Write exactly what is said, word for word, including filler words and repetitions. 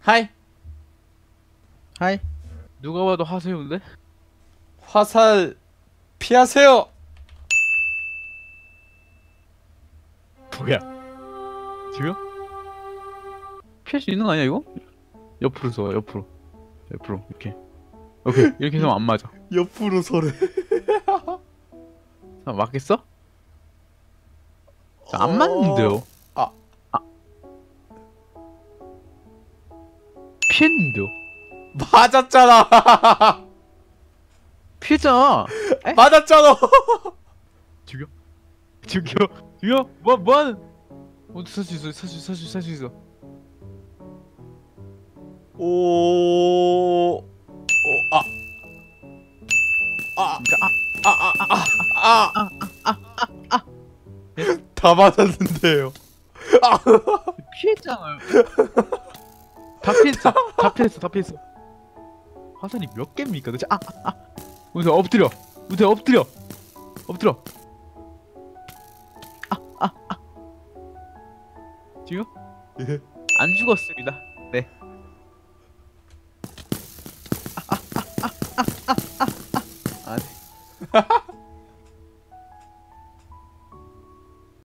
하이. 하이. 누가 봐도 하세요인데? 화살 피하세요. 뭐야? 지금? 피할 수 있는 거 아니야 이거? 옆으로 서 옆으로 옆으로 이렇게. 오케이 이렇게 해서 안 맞아. 옆으로 서래. 아, 맞겠어? 자, 안 맞는데요. 아. 아. 피했는데요. 맞았잖아. 피했잖아. 에? 맞았잖아. 죽여. 죽여. 죽여. 뭐 뭐하는? 어, 살 수 있어. 살 수 있어. 살 수 있어. 오. 오. 아. 아. 그러니까 아. 아. 아. 아. 아. 아. 아. 다 맞았는데요. 아 피했잖아요. 다 피했어. 다 피했어. 다 피했어. 화살이 몇 개입니까 도대체? 아, 아, 아. 우선 엎드려. 우선 엎드려. 엎드려. 아, 아, 아. 지금? 예. 안 죽었습니다. 네. 아, 아, 아, 아, 아, 아, 아. 아, 네.